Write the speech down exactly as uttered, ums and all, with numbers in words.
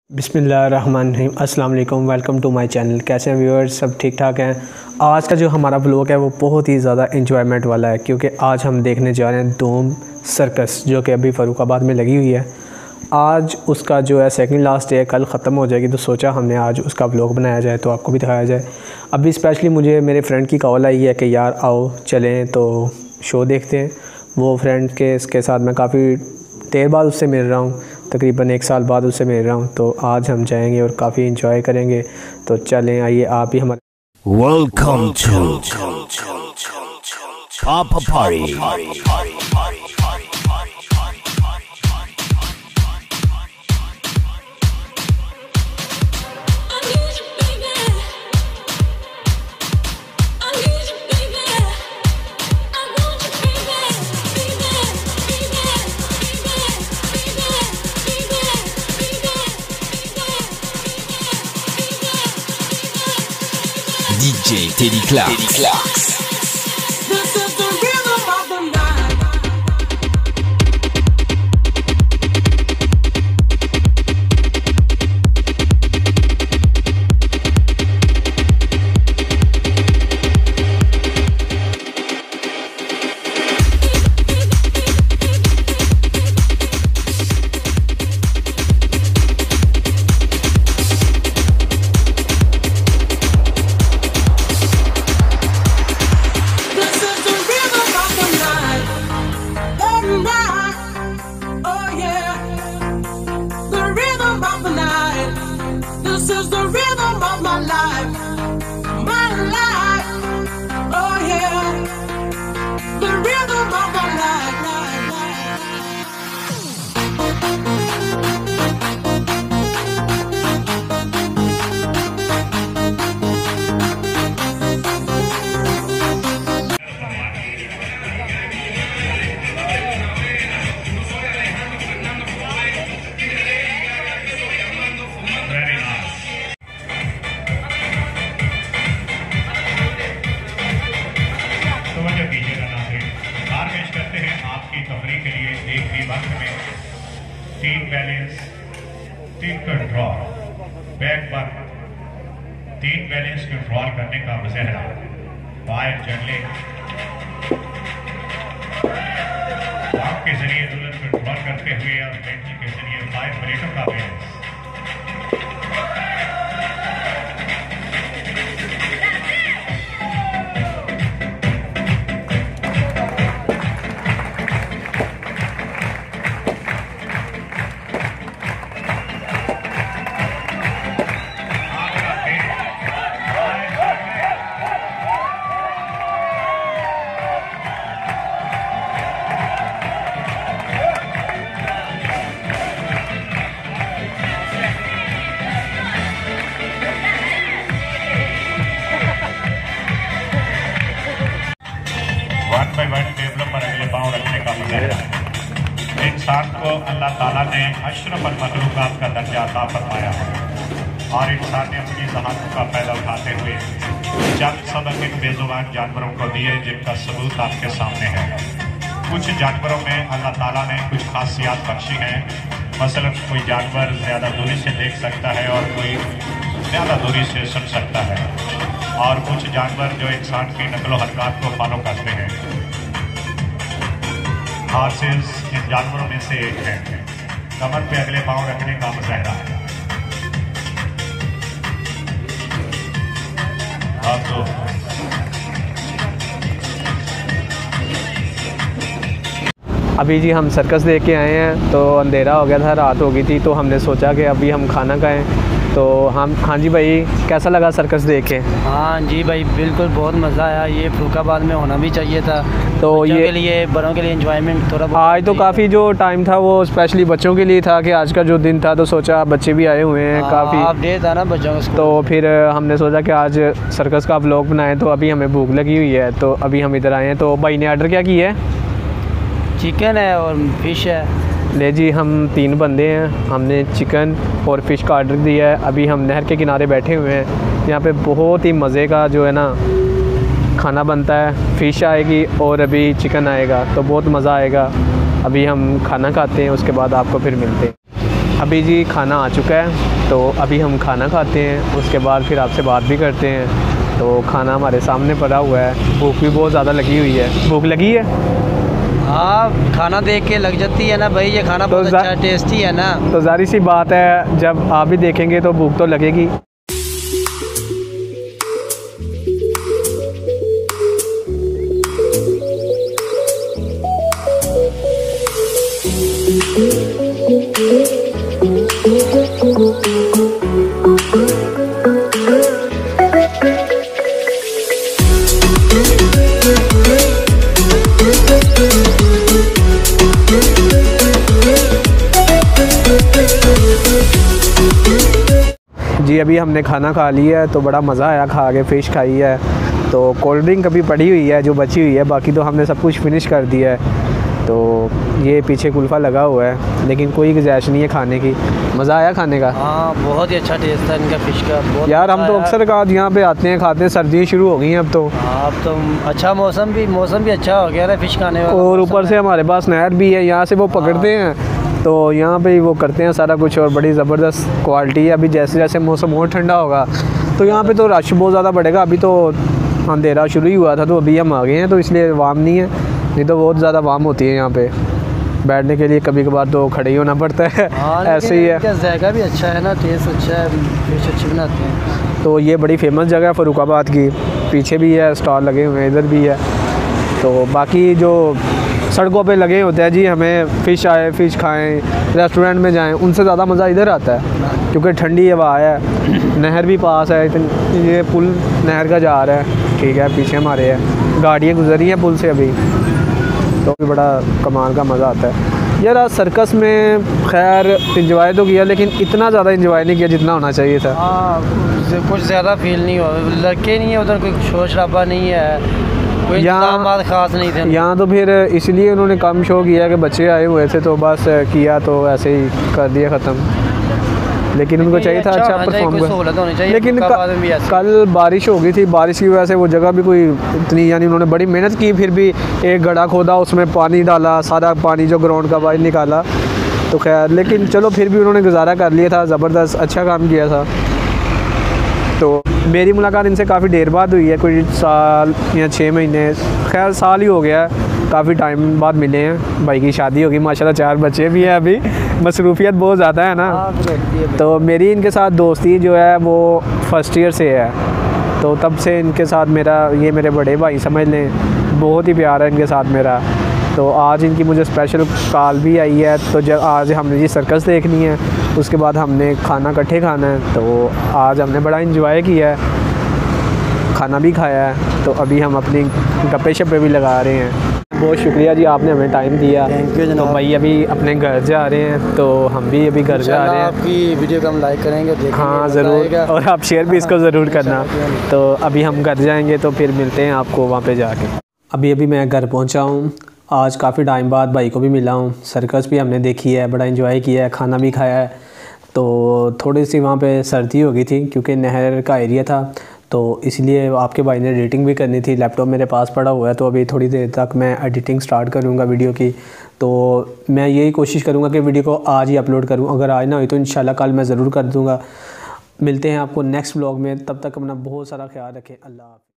बिस्मिल्लाहिर्रहमानिर्रहीम अस्सलाम वालेकुम, वेलकम टू माय चैनल। कैसे हैं व्यूअर्स, सब ठीक ठाक हैं। आज का जो हमारा व्लॉग है वो बहुत ही ज़्यादा एंजॉयमेंट वाला है, क्योंकि आज हम देखने जा रहे हैं धूम सर्कस, जो कि अभी फ़र्रुखाबाद में लगी हुई है। आज उसका जो है सेकंड लास्ट डे है, कल ख़त्म हो जाएगी, तो सोचा हमने आज उसका व्लॉग बनाया जाए तो आपको भी दिखाया जाए। अभी स्पेशली मुझे मेरे फ्रेंड की कॉल आई है कि यार आओ चलें तो शो देखते हैं। वो फ्रेंड के इसके साथ मैं काफ़ी देर बाद उससे मिल रहा हूँ, तकरीबन एक साल बाद उससे मिल रहा हूँ, तो आज हम जाएंगे और काफ़ी इंजॉय करेंगे। तो चलें, आइए आप भी हमारे welcome to papa party. D J Teddy Clarks. Teddy Clarks. This is the rhythm of the night. This is the rhythm of my life, my life, oh yeah, the rhythm of my life, life, तफरीह के लिए एक ही वक्त में तीन balance, तीन control, back work, तीन बैलेंस कंट्रोल करने का मुजाहरा, फायर जगलिंग, बाप के जरिए दुल्हन कंट्रोल करते हुए और मेंटल के जरिए फाइव मिनटों का बैलेंस। वन बाई वन टेबलों पर अगले पाँव रखने का मुजाहरा है। इंसान को अल्लाह ताला ने अशरफुल मखलूकात का दर्जा अता फरमाया है और इंसान ने अपनी ज़हानत का फ़ायदा उठाते हुए चंद सबक इन बेजुबान जानवरों को दिए, जिनका सबूत आपके सामने है। कुछ जानवरों में अल्लाह ताला ने कुछ खासियत बख्शी हैं। मसलन कोई जानवर ज़्यादा दूरी से देख सकता है और कोई ज़्यादा दूरी से सुन सकता है, और कुछ जानवर जो इंसान की नकलो हरकत को फॉलो करते हैं। हॉर्सेस इन जानवरों में से एक है। कमर पे अगले पाँव रखने का मुजाहरा है। अब तो अभी जी हम सर्कस देख के आए हैं, तो अंधेरा हो गया था, रात हो गई थी, तो हमने सोचा कि अभी हम खाना खाएं। तो हम हाँ जी भाई, कैसा लगा सर्कस देख के? हाँ जी भाई, बिल्कुल बहुत मज़ा आया। ये फ़र्रुखाबाद में होना भी चाहिए था, तो ये के लिए, बड़ों के लिए एंजॉयमेंट थोड़ा बहुत। आज तो काफ़ी जो टाइम था वो स्पेशली बच्चों के लिए था, कि आज का जो दिन था, तो सोचा बच्चे भी आए हुए हैं, काफ़ी हाफ डे था ना बच्चों का, तो फिर हमने सोचा कि आज सर्कस का व्लॉग बनाएं। तो अभी हमें भूख लगी हुई है, तो अभी हम इधर आए हैं। तो भाई ने ऑर्डर क्या किया है? चिकन है और फिश है। ले जी, हम तीन बंदे हैं, हमने चिकन और फ़िश का ऑर्डर दिया है। अभी हम नहर के किनारे बैठे हुए हैं, यहाँ पे बहुत ही मज़े का जो है ना खाना बनता है। फ़िश आएगी और अभी चिकन आएगा, तो बहुत मज़ा आएगा। अभी हम खाना खाते हैं, उसके बाद आपको फिर मिलते हैं। अभी जी खाना आ चुका है, तो अभी हम खाना खाते हैं, उसके बाद फिर आपसे बात भी करते हैं। तो खाना हमारे सामने पड़ा हुआ है, भूख भी बहुत ज़्यादा लगी हुई है। भूख लगी है? हाँ, खाना देख के लग जाती है ना भाई, ये खाना बहुत तो अच्छा टेस्टी है ना। तो ज़ाहिर सी बात है, जब आप भी देखेंगे तो भूख तो लगेगी। जी अभी हमने खाना खा लिया है, तो बड़ा मज़ा आया खा के। फ़िश खाई है, तो कोल्ड ड्रिंक अभी पड़ी हुई है जो बची हुई है, बाकी तो हमने सब कुछ फिनिश कर दिया है। तो ये पीछे कुल्फ़ा लगा हुआ है, लेकिन कोई गुंजाइश नहीं है खाने की। मज़ा आया खाने का? हाँ, बहुत ही अच्छा टेस्ट है इनका फ़िश का। बहुत यार हम तो अक्सर का यहाँ पे आते हैं, खाते हैं। सर्दियाँ शुरू हो गई हैं अब तो। हाँ, अब तो अच्छा मौसम भी मौसम भी अच्छा हो गया है फ़िश खाने वाला। और ऊपर से हमारे पास नहर भी है, यहाँ से वो पकड़ते हैं, तो यहाँ पे वो करते हैं सारा कुछ, और बड़ी ज़बरदस्त क्वालिटी है। अभी जैसे जैसे मौसम और ठंडा होगा तो यहाँ पे तो रश बहुत ज़्यादा बढ़ेगा। अभी तो अंधेरा शुरू ही हुआ था, तो अभी हम आ गए हैं, तो इसलिए वाम नहीं है, नहीं तो बहुत ज़्यादा वाम होती है यहाँ पे। बैठने के लिए कभी कभार तो खड़े ही होना पड़ता है। हाँ, ऐसे ही है। जायका भी अच्छा है ना, टेस्ट अच्छा है, फिश अच्छी बनाते हैं। तो ये बड़ी फेमस जगह है फ़रुखाबाद की। पीछे भी है स्टॉल लगे हुए हैं, इधर भी है। तो बाकी जो सड़कों पे लगे होते हैं जी, हमें फ़िश आए, फ़िश खाएं, रेस्टोरेंट में जाएं, उनसे ज़्यादा मज़ा इधर आता है, क्योंकि ठंडी हवा है, नहर भी पास है। इतनी ये पुल नहर का जा रहा है, ठीक है, पीछे हमारे है, गाड़ियाँ गुजरी हैं पुल से अभी, तो भी बड़ा कमाल का मज़ा आता है। यार आज सर्कस में खैर इंजॉय तो किया, लेकिन इतना ज़्यादा इंजॉय नहीं किया जितना होना चाहिए था। हाँ, कुछ ज़्यादा फील नहीं हुआ, लड़के नहीं है उधर, कोई शोर शराबा नहीं है, कोई इंतज़ामात ख़ास नहीं थे यहाँ। तो फिर इसलिए उन्होंने कम शो किया कि बच्चे आए हुए थे, तो बस किया, तो ऐसे ही कर दिया ख़त्म। लेकिन उनको चाहिए था अच्छा परफॉर्म कर। लेकिन कल बारिश हो गई थी, बारिश की वजह से वो जगह भी कोई इतनी, यानी उन्होंने बड़ी मेहनत की, फिर भी एक गड्ढा खोदा, उसमें पानी डाला, सारा पानी जो ग्राउंड का बाहर निकाला, तो खैर, लेकिन चलो फिर भी उन्होंने गुजारा कर लिया था, ज़बरदस्त अच्छा काम किया था। तो मेरी मुलाकात इनसे काफ़ी देर बाद हुई है, कोई साल या छः महीने, खैर साल ही हो गया है, काफ़ी टाइम बाद मिले हैं। भाई की शादी होगी माशाल्लाह, चार बच्चे भी हैं, अभी मसरूफियत बहुत ज़्यादा है ना। तो मेरी इनके साथ दोस्ती जो है वो फर्स्ट ईयर से है, तो तब से इनके साथ मेरा, ये मेरे बड़े भाई समझ लें, बहुत ही प्यार है इनके साथ मेरा। तो आज इनकी मुझे स्पेशल कॉल भी आई है, तो जब आज हमने जी सर्कस देखनी है, उसके बाद हमने खाना इकट्ठे खाना है, तो आज हमने बड़ा इंजॉय किया है, खाना भी खाया है। तो अभी हम अपनी गप्पे शप्पे भी लगा रहे हैं। बहुत शुक्रिया जी, आपने हमें टाइम दिया। थैंक यू जनाब। तो भाई अभी अपने घर जा रहे हैं, तो हम भी अभी घर जा रहे हैं। आपकी वीडियो को हम लाइक करेंगे, देखेंगे, हाँ ज़रूर, और आप शेयर भी इसको ज़रूर करना। तो अभी हम घर जाएंगे, तो फिर मिलते हैं आपको वहाँ पे जाके। अभी अभी मैं घर पहुँचा हूँ, आज काफ़ी टाइम बाद भाई को भी मिला हूँ। सर्कस भी हमने देखी है, बड़ा एंजॉय किया है, खाना भी खाया है। तो थोड़ी सी वहाँ पे सर्दी हो गई थी, क्योंकि नहर का एरिया था, तो इसलिए आपके भाई ने एडिटिंग भी करनी थी। लैपटॉप मेरे पास पड़ा हुआ है, तो अभी थोड़ी देर तक मैं एडिटिंग स्टार्ट करूँगा वीडियो की। तो मैं यही कोशिश करूँगा कि वीडियो को आज ही अपलोड करूँ, अगर आज ना हुई तो इंशाल्लाह कल मैं ज़रूर कर दूँगा। मिलते हैं आपको नेक्स्ट व्लॉग में, तब तक अपना बहुत सारा ख्याल रखें। अल्लाह।